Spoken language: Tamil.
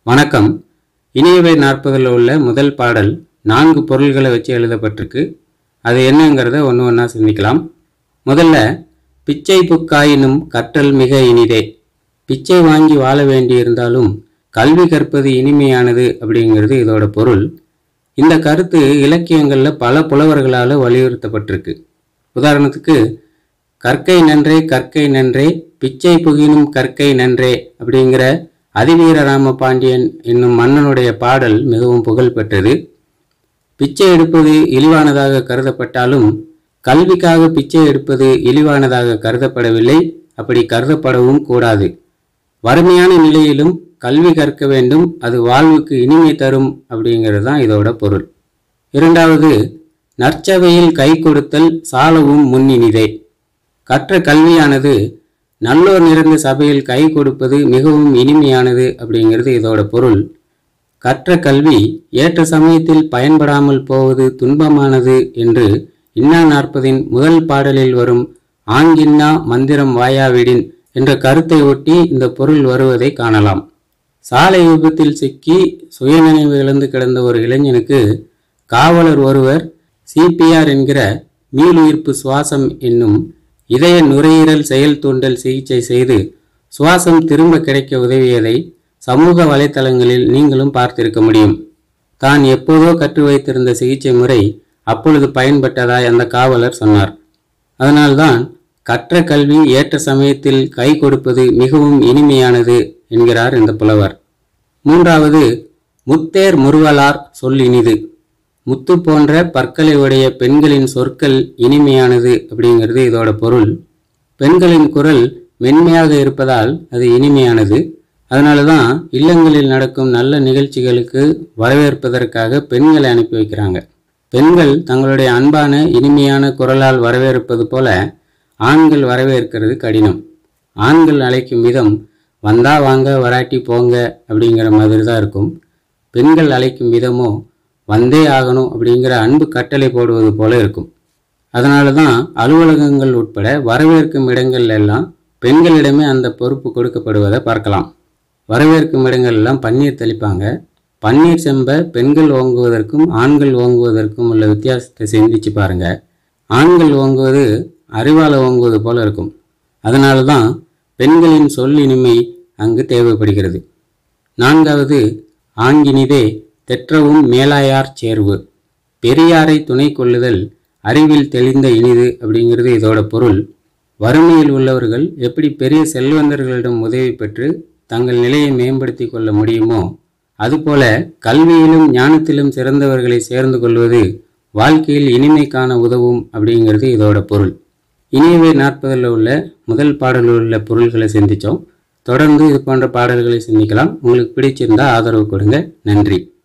வணக்கம். இனியவை 40ல் உள்ள முதல் பாடல் 4 பொருள்களை வச்சு எழுதப்பட்டிருக்கு. அது என்னங்கிறத ஒன்று ஒன்றா சிந்திக்கலாம். முதல்ல, பிச்சை புக்காயினும் கற்றல் மிக இனிதே. பிச்சை வாங்கி வாழ வேண்டியிருந்தாலும் கல்வி கற்பது இனிமையானது அப்படிங்கிறது இதோட பொருள். இந்த கருத்து இலக்கியங்களில் பல புலவர்களால் வலியுறுத்தப்பட்டிருக்கு. உதாரணத்துக்கு, கற்கை நன்றே கற்கை நன்றே பிச்சை புகினும் கற்கை நன்றே அப்படிங்கிற அதிவீரராம பாண்டியன் என்னும் மன்னனுடைய பாடல் மிகவும் புகழ் பெற்றது. பிச்சை எடுப்பது இழிவானதாக கருதப்பட்டாலும் கல்விக்காக பிச்சை எடுப்பது இழிவானதாக கருதப்படவில்லை, அப்படி கருதப்படவும் கூடாது. வறுமையான நிலையிலும் கல்வி கற்க வேண்டும், அது வாழ்வுக்கு இனிமை தரும் அப்படிங்கிறது தான் இதோட பொருள். இரண்டாவது, நற்சபையில் கை கொடுத்தல் சாலவும் முன்னினிதே. கற்ற கல்வியானது நல்லோர் நிறைந்த சபையில் கை கொடுப்பது மிகவும் இனிமையானது அப்படிங்கிறது இதோட பொருள். கற்ற கல்வி ஏற்ற சமயத்தில் பயன்படாமல் போவது துன்பமானது என்று இன்னா 40 முதல் பாடலில் வரும் ஆங்கின்னா மந்திரம் வாயாவிடின் என்ற கருத்தை ஒட்டி இந்த பொருள் வருவதை காணலாம். சாலை விபத்தில் சிக்கி சுயநினைவு இழந்து கிடந்த ஒரு இளைஞனுக்கு காவலர் ஒருவர் சிபிஆர் என்கிற மீளுயிர்ப்பு சுவாசம் என்னும் இதய நுரையீரல் செயல் தூண்டல் சிகிச்சை செய்து சுவாசம் திரும்ப கிடைக்க உதவியதை சமூக வலைத்தளங்களில் நீங்களும் பார்த்திருக்க முடியும். தான் எப்போதோ கற்று வைத்திருந்த சிகிச்சை முறை அப்பொழுது பயன்பட்டதாய் அந்த காவலர் சொன்னார். அதனால்தான் கற்ற கல்வி ஏற்ற சமயத்தில் கை கொடுப்பது மிகவும் இனிமையானது என்கிறார் இந்த புலவர். மூன்றாவது, முத்தேர் முறுவலார் சொல் இனிது. முத்து போன்ற பற்களை உடைய பெண்களின் சொற்கள் இனிமையானது அப்படிங்கிறது இதோட பொருள். பெண்களின் குரல் மென்மையாக இருப்பதால் அது இனிமையானது. அதனால தான் இல்லங்களில் நடக்கும் நல்ல நிகழ்ச்சிகளுக்கு வரவேற்பதற்காக பெண்களை அனுப்பி வைக்கிறாங்க. பெண்கள் தங்களுடைய அன்பான இனிமையான குரலால் வரவேற்பது போல ஆண்கள் வரவேற்கிறது கடினம். ஆண்கள் அழைக்கும் விதம் வந்தா வாங்க வராட்டி போங்க அப்படிங்கிற மாதிரி தான் இருக்கும். பெண்கள் அழைக்கும் விதமோ வந்தே ஆகணும் அப்படிங்கிற அன்பு கட்டளை போடுவது போல இருக்கும். அதனால தான் அலுவலகங்கள் உட்பட வரவேற்கும் இடங்கள்ல எல்லாம் பெண்களிடமே அந்த பொறுப்பு கொடுக்கப்படுவதை பார்க்கலாம். வரவேற்கும் இடங்கள் எல்லாம் பன்னீர் தெளிப்பாங்க. பன்னீர் செம்ப பெண்கள் ஓங்குவதற்கும் ஆண்கள் ஓங்குவதற்கும் உள்ள வித்தியாசத்தை சிந்திச்சு பாருங்க. ஆண்கள் ஓங்குவது அறிவால ஓங்குவது போல இருக்கும். அதனால தான் பெண்களின் சொல் இனிமை அங்கு தேவைப்படுகிறது. நான்காவது, ஆங்கினிதே தெற்றவும் மேலாயார் சேர்வு. பெரியாரை துணை கொள்ளுதல் அறிவில் தெளிந்த இனிது அப்படிங்கிறது இதோட பொருள். வறுமையில் உள்ளவர்கள் எப்படி பெரிய செல்வந்தர்களிடம் உதவி பெற்று தங்கள் நிலையை மேம்படுத்தி கொள்ள முடியுமோ அதுபோல கல்வியிலும் ஞானத்திலும் சிறந்தவர்களை சேர்ந்து கொள்வது வாழ்க்கையில் இனிமை காண உதவும் அப்படிங்கிறது இதோட பொருள். இனியவை 40ல் உள்ள முதல் பாடலில் உள்ள பொருள்களை சிந்தித்தோம். தொடர்ந்து இது போன்ற பாடல்களை சிந்திக்கலாம். உங்களுக்கு பிடிச்சிருந்தா ஆதரவு கொடுங்க. நன்றி.